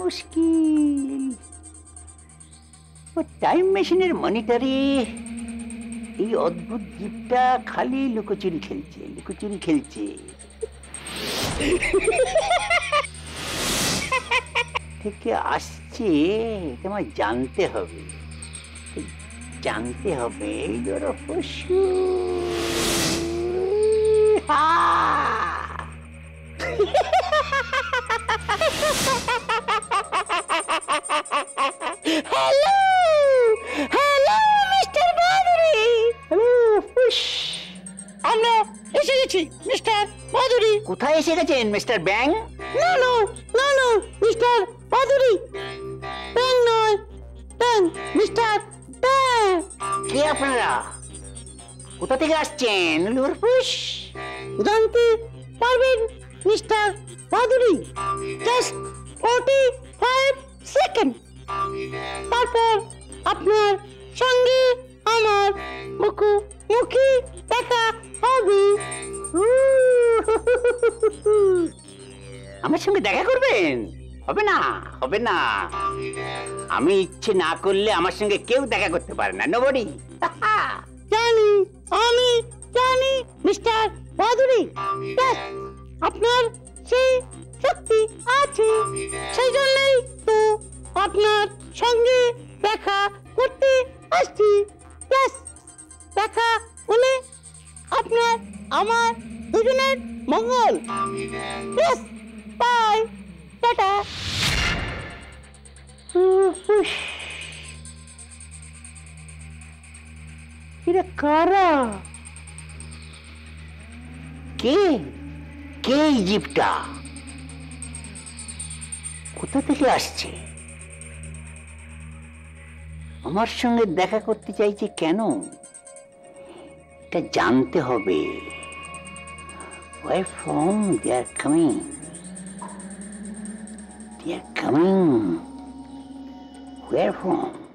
মুশকিল। ও টাইম মেশিনের মনিটরে এই অদ্ভুত জীবটা খালি লুকোচুরি খেলছে, লুকোচুরি খেলছে। থেকে আসছে এটা আমার জানতে হবে, জানতে হবে এই পশু। হ্যালো হ্যালো মিস্টার বাদুড়ি। হ্যালো ফুস, আমরা এসে গেছি মিস্টার বাদুড়ি। কোথায় এসে গেছেন মিস্টার ব্যাং? না না না না মিস্টার বাদুড়ি, ব্যাং নয়, ব্যাং মিস্টার ব্যাং। কে আপনারা? কোথা থেকে আসছেন লুরফুস? জানতে পারবেন মিস্টার বাদুড়ি, জাস্ট 45 সেকেন্ড, তারপর আপনার সঙ্গে আমার মুখোমুখি দেখা হবে। আমার সঙ্গে দেখা করবেন? হবে না, হবে না। আমি ইচ্ছে না করলে আমার সঙ্গে কেউ দেখা করতে পারে না, নোবডি। জানি, আমি জানি মিস্টার বাদুড়ি, আপনার সেই শক্তি আছে, সেই জন্যই তো আপনার সঙ্গে দেখা করতে আসছি। দেখা হলে আপনার আমার দুজনের মঙ্গল। By, tata. এরা কারা? কে কে এই জীবটা? কোথা থেকে আসছে? আমার সঙ্গে দেখা করতে চাইছে কেন? এটা জানতে হবে। Where from they are coming? They are coming. Where from?